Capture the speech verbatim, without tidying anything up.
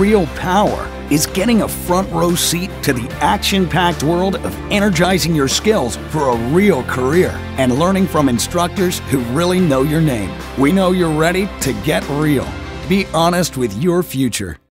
real power is getting a front row seat to the action-packed world of energizing your skills for a real career and learning from instructors who really know your name. We know you're ready to get real. Be honest with your future.